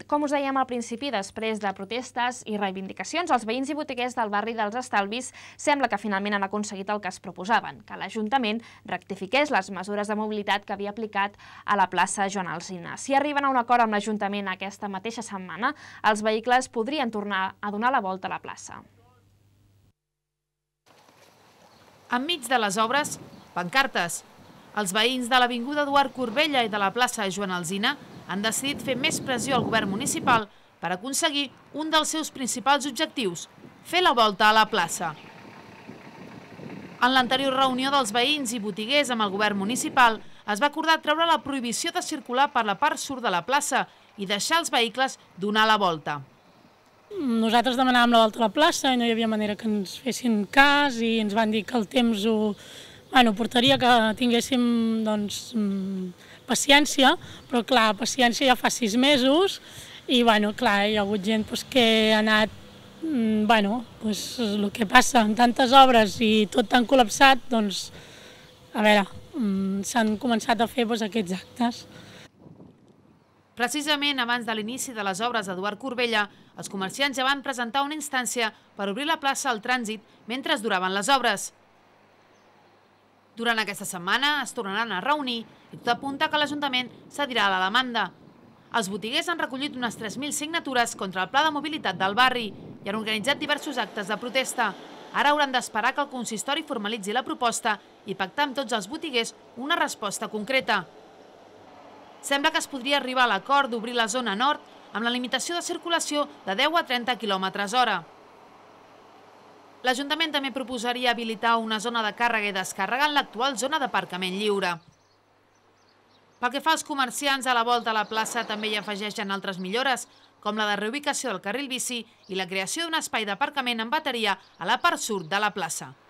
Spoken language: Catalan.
Com us dèiem al principi, després de protestes i reivindicacions, els veïns i botiguers del barri dels Estalvis sembla que finalment han aconseguit el que es proposaven, que l'Ajuntament rectifiqués les mesures de mobilitat que havia aplicat a la plaça Joan Alsina. Si arriben a un acord amb l'Ajuntament aquesta mateixa setmana, els vehicles podrien tornar a donar la volta a la plaça. Enmig de les obres, pancartes. Els veïns de l'Avinguda Eduard Corbella i de la plaça Joan Alsina han decidit fer més pressió al govern municipal per aconseguir un dels seus principals objectius, fer la volta a la plaça. En l'anterior reunió dels veïns i botiguers amb el govern municipal es va acordar treure la prohibició de circular per la part sud de la plaça i deixar els vehicles donar la volta. Nosaltres demanàvem la volta a la plaça i no hi havia manera que ens fessin cas i ens van dir que el temps ho portaria, que tinguéssim paciència, però clar, paciència ja fa 6 mesos i clar, hi ha hagut gent que ha anat, el que passa amb tantes obres i tot tan col·lapsat, a veure, s'han començat a fer aquests actes. Precisament abans de l'inici de les obres d'Eduard Corbella, els comerciants ja van presentar una instància per obrir la plaça al trànsit mentre es duraven les obres. Durant aquesta setmana es tornaran a reunir i tot apunta que l'Ajuntament cedirà a la demanda. Els botiguers han recollit unes 3.000 signatures contra el pla de mobilitat del barri i han organitzat diversos actes de protesta. Ara hauran d'esperar que el consistori formalitzi la proposta i pactar amb tots els botiguers una resposta concreta. Sembla que es podria arribar a l'acord d'obrir la zona nord amb la limitació de circulació de 10 a 30 km/h. L'Ajuntament també proposaria habilitar una zona de càrrega i descàrrega en l'actual zona d'aparcament lliure. Pel que fa als comerciants, a la volta a la plaça també hi afegeixen altres millores, com la de reubicació del carril bici i la creació d'un espai d'aparcament en bateria a la part sud de la plaça.